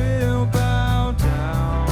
will bow down,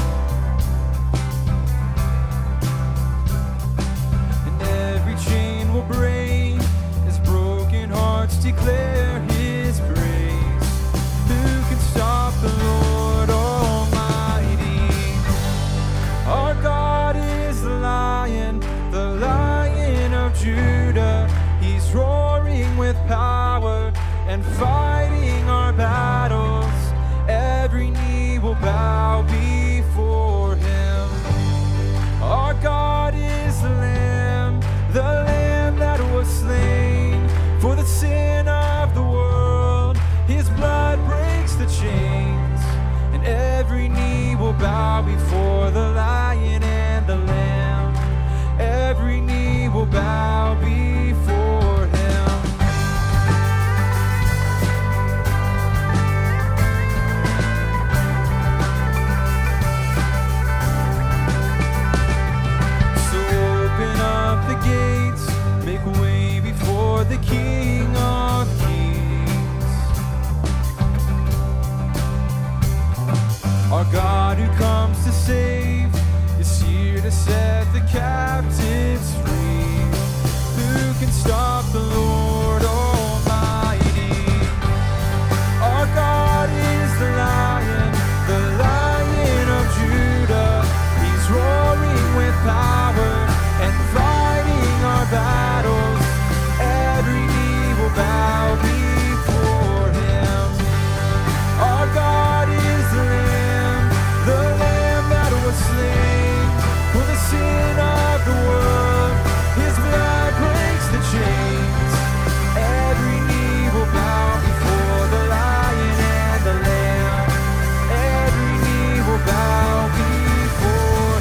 and every chain will break as broken hearts declare His praise. Who can stop the Lord Almighty? Our God is the Lion of Judah. He's roaring with power and fighting our battles. Every knee will bow before Him. Our God is the Lamb that was slain for the sin of the world. His blood breaks the chains, and every knee will bow before the Lion and the Lamb. Every knee will bow before Him. So open up the gates, make way before the King of Kings. Our God who comes to save is here to set the captives free. Who can stop the Lord Almighty? Our God is the Lion of Judah. He's roaring with power and fighting our battles. Every knee will bow before Him. Our God is the Lamb that was slain for the sin of the world. His blood breaks the chains. Every knee will bow before the Lion and the Lamb. Every knee will bow before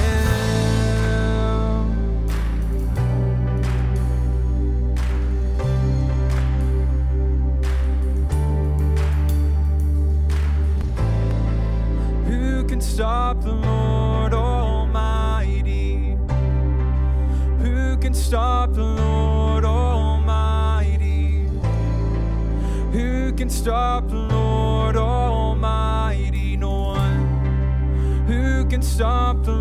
Him. Who can stop the Lord Almighty? Who can stop the Lord Almighty? Who can stop the Lord Almighty? No one. Who can stop the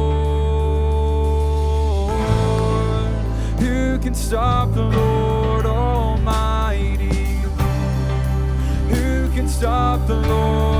Lord? Who can stop the Lord Almighty? Who can stop the Lord?